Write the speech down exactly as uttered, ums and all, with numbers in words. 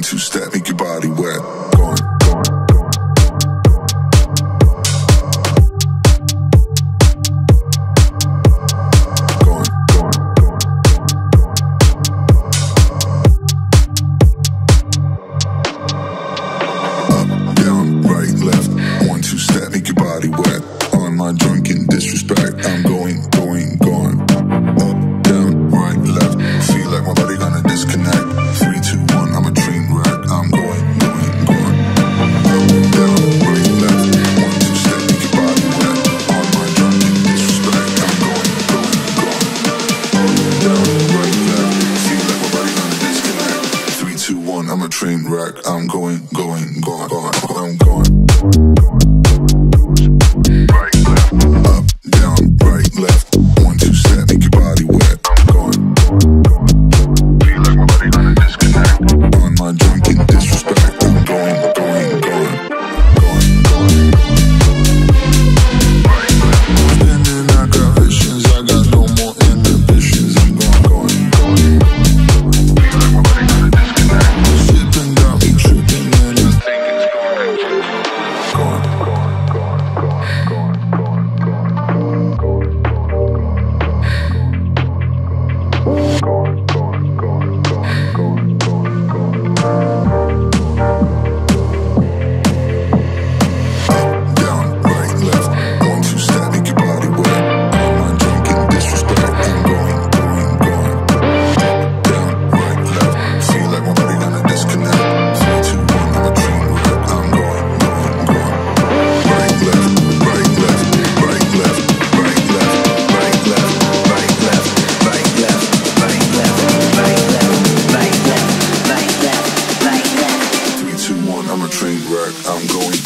two step, make your body wet. Gone. Drunken disrespect, I'm going, going, gone. Up, down, right, left. Feel like my body gonna disconnect. Three, two, one, I'm a train wreck. I'm going, going, gone. Up, down, right, left. One, two, step, make your body wet. On my drunken disrespect, I'm going, going, gone. Up, down, right, left. Feel like my body gonna disconnect. Three, two, one, I'm a train wreck. I'm going, going, gone, gone, I'm gone. I'm a train wreck, I'm going